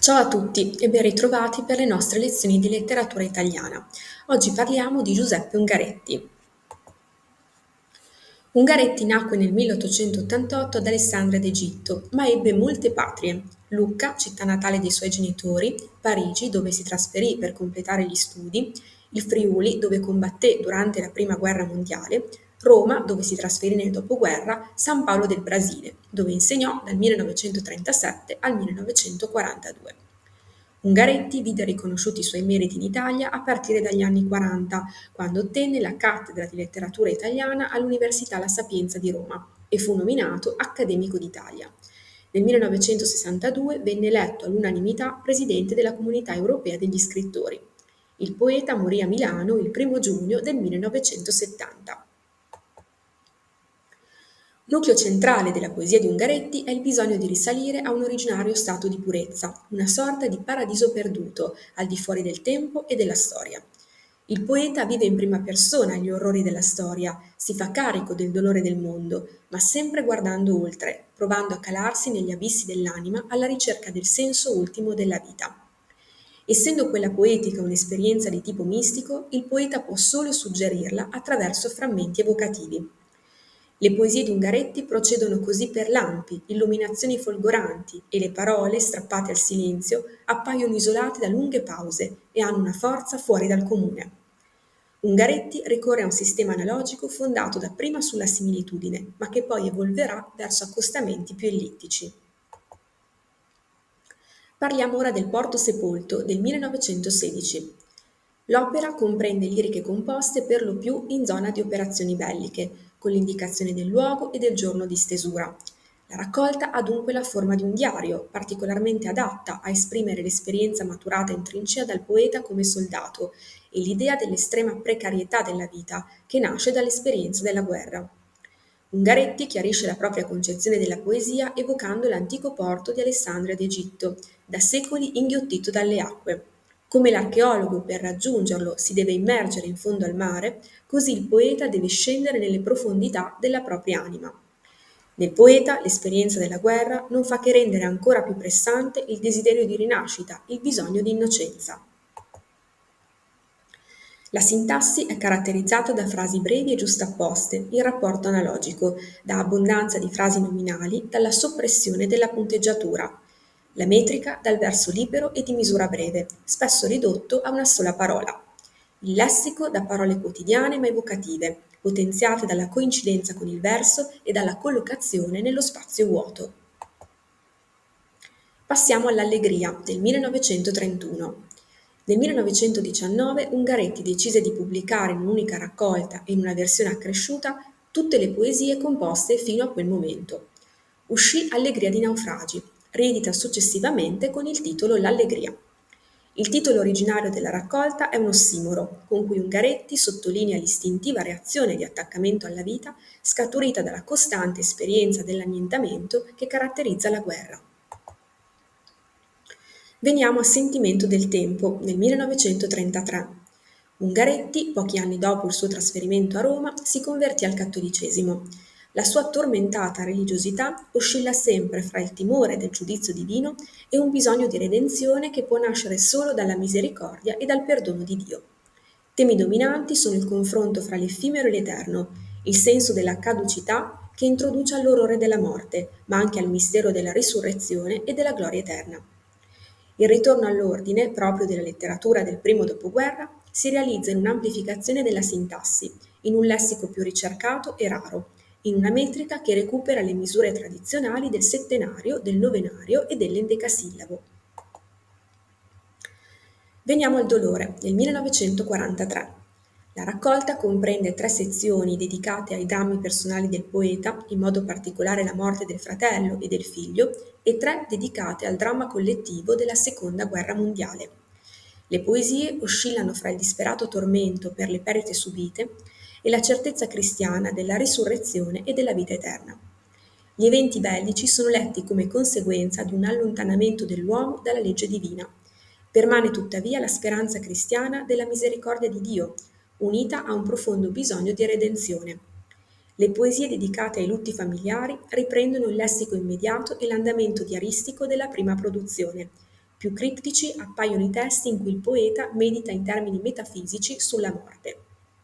Ciao a tutti e ben ritrovati per le nostre lezioni di letteratura italiana. Oggi parliamo di Giuseppe Ungaretti. Ungaretti nacque nel 1888 ad Alessandria d'Egitto, ma ebbe molte patrie. Lucca, città natale dei suoi genitori, Parigi, dove si trasferì per completare gli studi, il Friuli, dove combatté durante la Prima Guerra Mondiale, Roma, dove si trasferì nel dopoguerra, San Paolo del Brasile, dove insegnò dal 1937 al 1942. Ungaretti vide riconosciuti i suoi meriti in Italia a partire dagli anni 40, quando ottenne la cattedra di letteratura italiana all'Università La Sapienza di Roma e fu nominato Accademico d'Italia. Nel 1962 venne eletto all'unanimità presidente della Comunità Europea degli Scrittori. Il poeta morì a Milano il 1° giugno del 1970. Nucleo centrale della poesia di Ungaretti è il bisogno di risalire a un originario stato di purezza, una sorta di paradiso perduto, al di fuori del tempo e della storia. Il poeta vive in prima persona gli orrori della storia, si fa carico del dolore del mondo, ma sempre guardando oltre, provando a calarsi negli abissi dell'anima alla ricerca del senso ultimo della vita. Essendo quella poetica un'esperienza di tipo mistico, il poeta può solo suggerirla attraverso frammenti evocativi. Le poesie di Ungaretti procedono così per lampi, illuminazioni folgoranti e le parole, strappate al silenzio, appaiono isolate da lunghe pause e hanno una forza fuori dal comune. Ungaretti ricorre a un sistema analogico fondato dapprima sulla similitudine, ma che poi evolverà verso accostamenti più ellittici. Parliamo ora del Porto Sepolto del 1916. L'opera comprende liriche composte per lo più in zona di operazioni belliche, con l'indicazione del luogo e del giorno di stesura. La raccolta ha dunque la forma di un diario, particolarmente adatta a esprimere l'esperienza maturata in trincea dal poeta come soldato e l'idea dell'estrema precarietà della vita che nasce dall'esperienza della guerra. Ungaretti chiarisce la propria concezione della poesia evocando l'antico porto di Alessandria d'Egitto, da secoli inghiottito dalle acque. Come l'archeologo per raggiungerlo si deve immergere in fondo al mare, così il poeta deve scendere nelle profondità della propria anima. Nel poeta l'esperienza della guerra non fa che rendere ancora più pressante il desiderio di rinascita, il bisogno di innocenza. La sintassi è caratterizzata da frasi brevi e giustapposte, in rapporto analogico, da abbondanza di frasi nominali, dalla soppressione della punteggiatura. La metrica dal verso libero e di misura breve, spesso ridotto a una sola parola. Il lessico da parole quotidiane ma evocative, potenziate dalla coincidenza con il verso e dalla collocazione nello spazio vuoto. Passiamo all'Allegria del 1931. Nel 1919 Ungaretti decise di pubblicare in un'unica raccolta e in una versione accresciuta tutte le poesie composte fino a quel momento. Uscì Allegria di naufragi, riedita successivamente con il titolo L'Allegria. Il titolo originario della raccolta è un ossimoro, con cui Ungaretti sottolinea l'istintiva reazione di attaccamento alla vita scaturita dalla costante esperienza dell'annientamento che caratterizza la guerra. Veniamo a Sentimento del tempo, nel 1933. Ungaretti, pochi anni dopo il suo trasferimento a Roma, si convertì al cattolicesimo. La sua tormentata religiosità oscilla sempre fra il timore del giudizio divino e un bisogno di redenzione che può nascere solo dalla misericordia e dal perdono di Dio. Temi dominanti sono il confronto fra l'effimero e l'eterno, il senso della caducità che introduce all'orrore della morte, ma anche al mistero della risurrezione e della gloria eterna. Il ritorno all'ordine, proprio della letteratura del primo dopoguerra, si realizza in un'amplificazione della sintassi, in un lessico più ricercato e raro, in una metrica che recupera le misure tradizionali del settenario, del novenario e dell'endecasillabo. Veniamo al dolore, nel 1943. La raccolta comprende 3 sezioni dedicate ai drammi personali del poeta, in modo particolare la morte del fratello e del figlio, e 3 dedicate al dramma collettivo della Seconda Guerra Mondiale. Le poesie oscillano fra il disperato tormento per le perdite subite e la certezza cristiana della risurrezione e della vita eterna. Gli eventi bellici sono letti come conseguenza di un allontanamento dell'uomo dalla legge divina. Permane tuttavia la speranza cristiana della misericordia di Dio, unita a un profondo bisogno di redenzione. Le poesie dedicate ai lutti familiari riprendono il lessico immediato e l'andamento diaristico della prima produzione, Più criptici appaiono i testi in cui il poeta medita in termini metafisici sulla morte.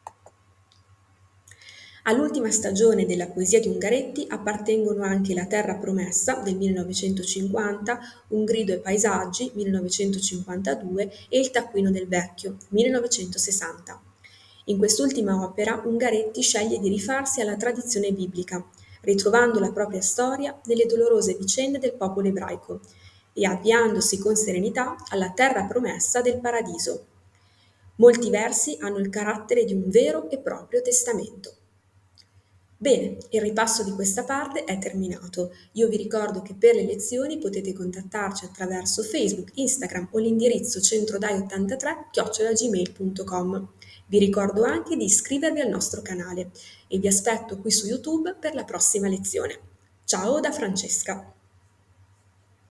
All'ultima stagione della poesia di Ungaretti appartengono anche La terra promessa del 1950, Un grido ai paesaggi 1952 e Il taccuino del vecchio 1960. In quest'ultima opera Ungaretti sceglie di rifarsi alla tradizione biblica, ritrovando la propria storia nelle dolorose vicende del popolo ebraico e avviandosi con serenità alla terra promessa del paradiso. Molti versi hanno il carattere di un vero e proprio testamento. Bene, il ripasso di questa parte è terminato. Io vi ricordo che per le lezioni potete contattarci attraverso Facebook, Instagram o l'indirizzo centrodai83@gmail.com. Vi ricordo anche di iscrivervi al nostro canale e vi aspetto qui su YouTube per la prossima lezione. Ciao da Francesca!